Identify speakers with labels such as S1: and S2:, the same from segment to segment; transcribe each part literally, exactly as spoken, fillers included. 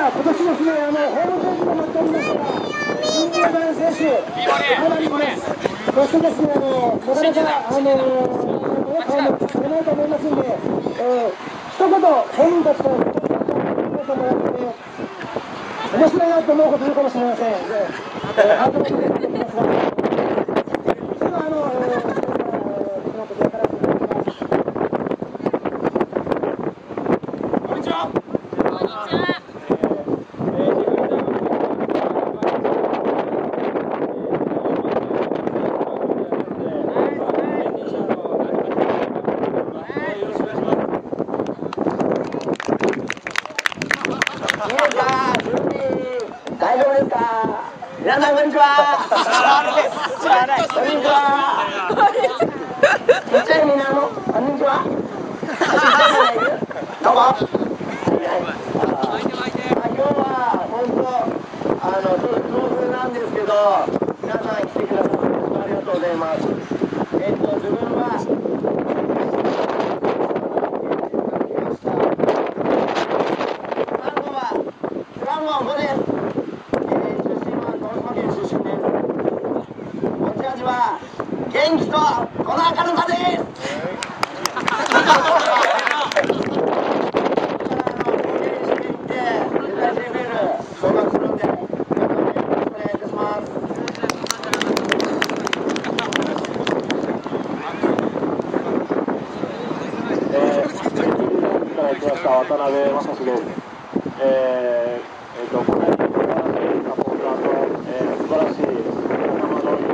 S1: 今年ですね、あのホームページが載っておりましたが、インディアダン選手、かなりいます。そしてですね、あのなかなかあの顔もされないと思いますんで、えー、一言本人たちから一言皆様やって面白いなと思うこと言うかもしれません。えー、ハートの方で出てきますが、それではあの、えー、この後でやらせていただきます。こんにちは。大丈夫ですか。皆さんこんにちは。こんにちは。ちっちゃいみんなもこんにちは。どうも。今日は本当あの強風なんですけど、皆さん来てくださってありがとうございます。えっと自分は背番号ごです。は元気とこの明るさです。渡辺正史です。えー、えーとこの素晴らしいサポーターと、えー、素晴らしい仲間の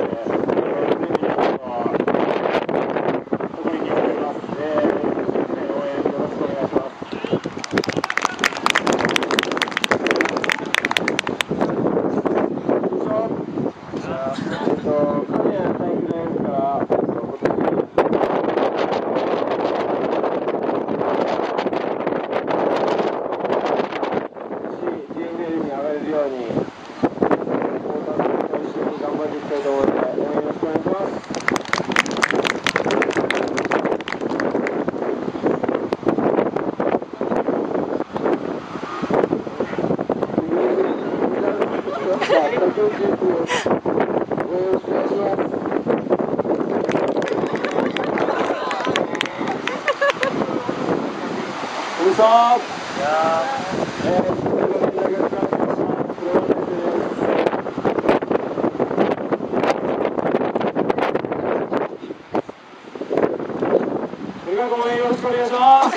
S1: よろしくお願いします。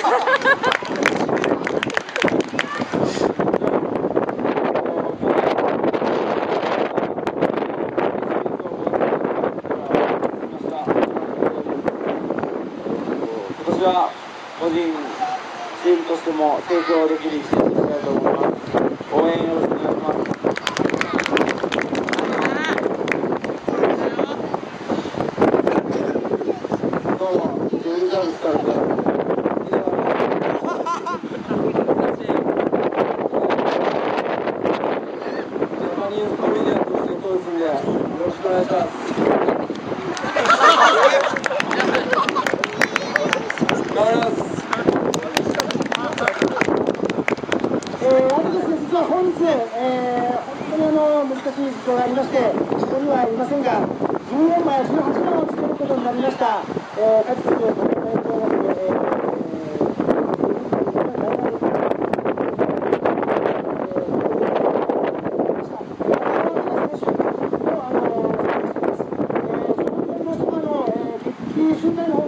S1: 今年は個人チームとしても成長できる一年にしたいと思います。応援よろしくお願いします。どうも、ジョルダンスからです。よろしくお願いします。頑張ります。えー、あとですね、実は本日、えー、本当にあの難しい事情がありまして、ここにはいませんが、じゅうよんまい、じゅうはちまいをつけることになりました。えー、各局、大会協力で、えー瞬間の